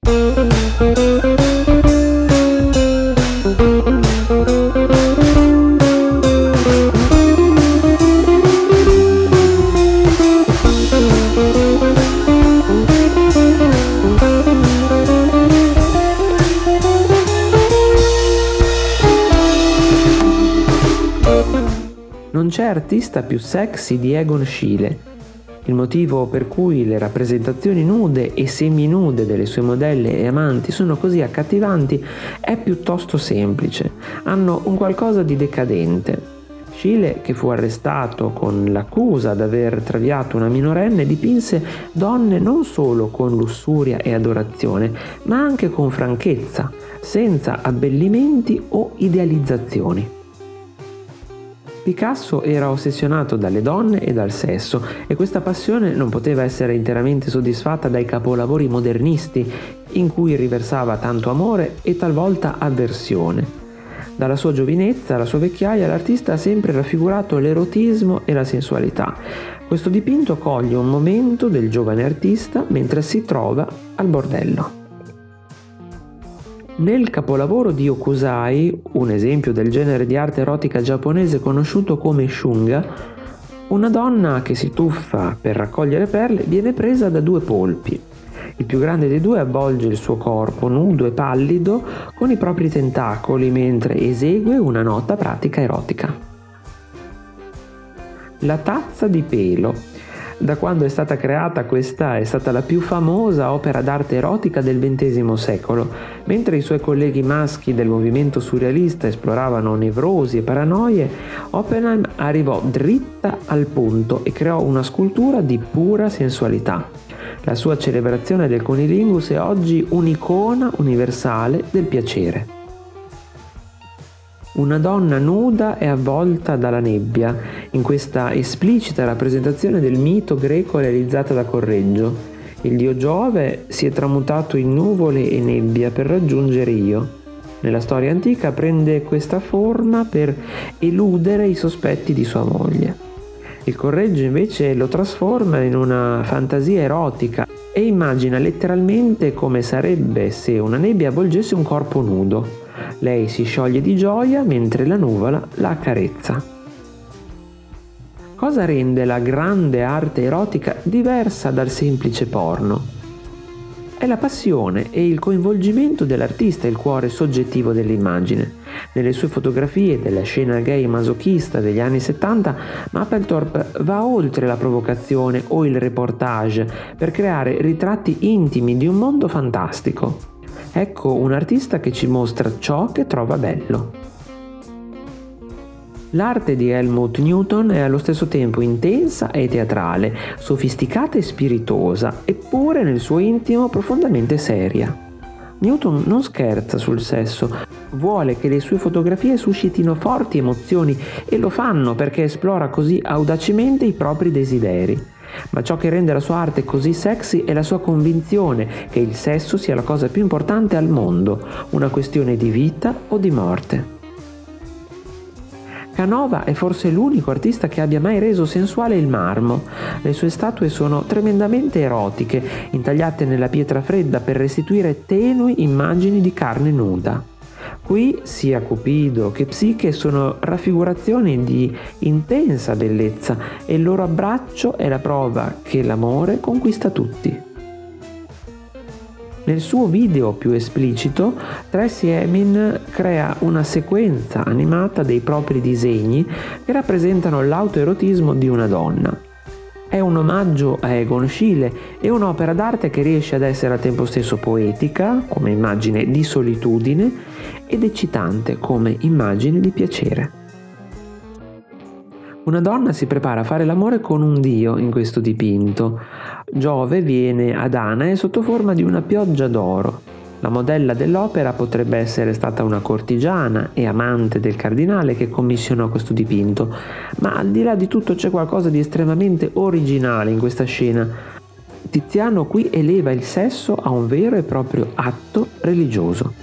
Non c'è artista più sexy di Egon Schiele. Il motivo per cui le rappresentazioni nude e seminude delle sue modelle e amanti sono così accattivanti è piuttosto semplice. Hanno un qualcosa di decadente. Schiele, che fu arrestato con l'accusa d'aver traviato una minorenne, dipinse donne non solo con lussuria e adorazione, ma anche con franchezza, senza abbellimenti o idealizzazioni. Picasso era ossessionato dalle donne e dal sesso, e questa passione non poteva essere interamente soddisfatta dai capolavori modernisti, in cui riversava tanto amore e talvolta avversione. Dalla sua giovinezza alla sua vecchiaia l'artista ha sempre raffigurato l'erotismo e la sensualità. Questo dipinto coglie un momento del giovane artista mentre si trova al bordello. Nel capolavoro di Hokusai, un esempio del genere di arte erotica giapponese conosciuto come shunga, una donna che si tuffa per raccogliere perle viene presa da due polpi. Il più grande dei due avvolge il suo corpo nudo e pallido con i propri tentacoli mentre esegue una nota pratica erotica. La tazza di pelo. Da quando è stata creata, questa è stata la più famosa opera d'arte erotica del XX secolo. Mentre i suoi colleghi maschi del movimento surrealista esploravano nevrosi e paranoie, Oppenheim arrivò dritta al punto e creò una scultura di pura sensualità. La sua celebrazione del conilingus è oggi un'icona universale del piacere. Una donna nuda e avvolta dalla nebbia, in questa esplicita rappresentazione del mito greco realizzata da Correggio. Il dio Giove si è tramutato in nuvole e nebbia per raggiungere Io. Nella storia antica prende questa forma per eludere i sospetti di sua moglie. Il Correggio invece lo trasforma in una fantasia erotica e immagina letteralmente come sarebbe se una nebbia avvolgesse un corpo nudo. Lei si scioglie di gioia mentre la nuvola la accarezza. Cosa rende la grande arte erotica diversa dal semplice porno? È la passione e il coinvolgimento dell'artista il cuore soggettivo dell'immagine. Nelle sue fotografie della scena gay masochista degli anni 70, Mapplethorpe va oltre la provocazione o il reportage per creare ritratti intimi di un mondo fantastico. Ecco un artista che ci mostra ciò che trova bello. L'arte di Helmut Newton è allo stesso tempo intensa e teatrale, sofisticata e spiritosa, eppure nel suo intimo profondamente seria. Newton non scherza sul sesso, vuole che le sue fotografie suscitino forti emozioni e lo fanno perché esplora così audacemente i propri desideri. Ma ciò che rende la sua arte così sexy è la sua convinzione che il sesso sia la cosa più importante al mondo, una questione di vita o di morte. Canova è forse l'unico artista che abbia mai reso sensuale il marmo. Le sue statue sono tremendamente erotiche, intagliate nella pietra fredda per restituire tenui immagini di carne nuda. Qui sia Cupido che Psiche sono raffigurazioni di intensa bellezza e il loro abbraccio è la prova che l'amore conquista tutti. Nel suo video più esplicito, Tracey Emin crea una sequenza animata dei propri disegni che rappresentano l'autoerotismo di una donna. È un omaggio a Egon Schiele e un'opera d'arte che riesce ad essere al tempo stesso poetica, come immagine di solitudine, ed eccitante, come immagine di piacere. Una donna si prepara a fare l'amore con un dio in questo dipinto. Giove viene ad Danae sotto forma di una pioggia d'oro. La modella dell'opera potrebbe essere stata una cortigiana e amante del cardinale che commissionò questo dipinto, ma al di là di tutto c'è qualcosa di estremamente originale in questa scena. Tiziano qui eleva il sesso a un vero e proprio atto religioso.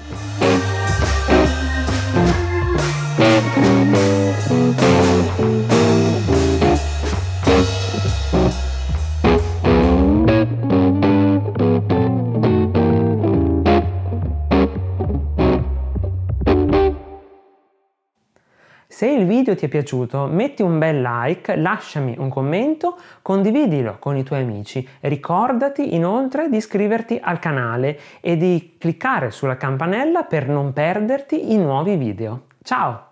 Se il video ti è piaciuto, metti un bel like, lasciami un commento, condividilo con i tuoi amici. Ricordati inoltre di iscriverti al canale e di cliccare sulla campanella per non perderti i nuovi video. Ciao!